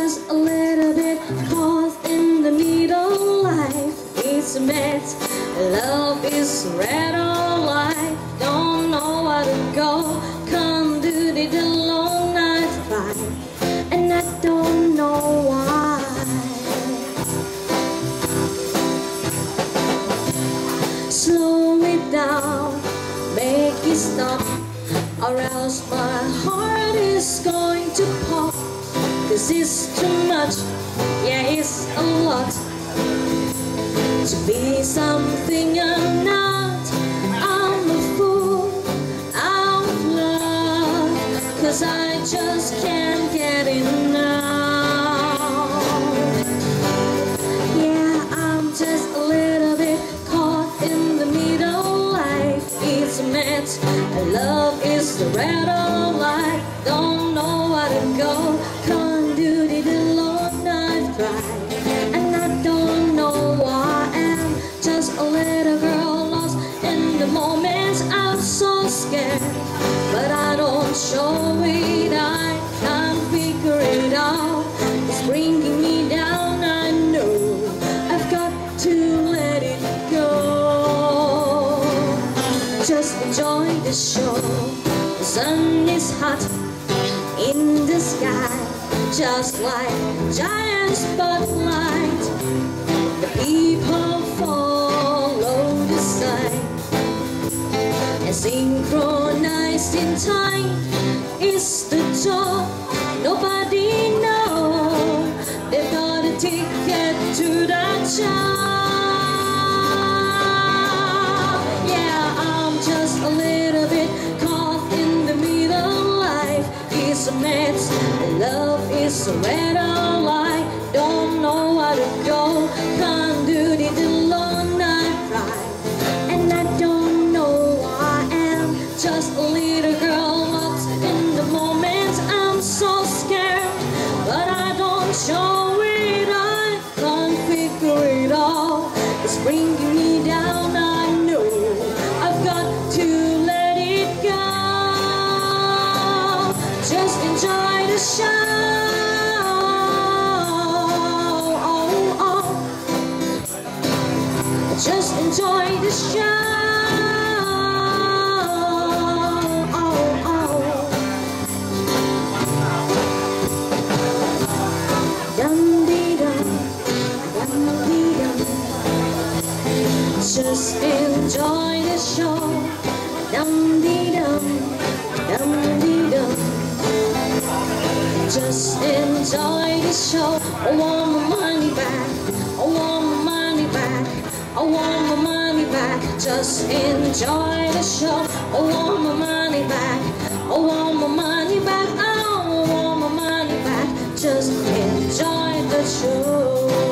just a little bit caught in the middle. Life is a mess, love is red or life. Don't know where to go, can't do the long night fight, and I don't know why. Slow it down, make it stop, or else my heart is going to pop. 'Cause it's too much, yeah, it's a lot to be something I'm not. I'm a fool out of love, 'cause I just can't get enough. Yeah, I'm just a little bit caught in the middle. Life is a mess, love is the red or light. Don't know where to go, can't do the long night ride, and I don't know why. I'm just a little girl lost in the moments. I'm so scared, but I don't show it. I can't figure it out. It's bringing me down. I know I've got to let it go. Just enjoy the show. The sun is hot in the sky, just like giant spotlight. The people follow the sign, and synchronized in time is the job. Nobody knows they've got a ticket to that job. Yeah, I'm just a little bit caught in the middle. Life is a mess, love is a red or light. Don't know where to go, can't do the long night ride, and I don't know why. I'm just a little girl lost in the moments. I'm so scared, but I don't show it. I can't figure it out. It's bringing me down. I know I've got to let it go. Just enjoy the show. Just enjoy the show. Dum-dee-dum, dum-dee-dum. Just enjoy the show. Dum-dee-dum, dum-dee-dum. Just enjoy the show. I want my money back, I want my money back, I want my money back. Just enjoy the show. I want my money back, I want my money back, I want my money back. Just enjoy the show.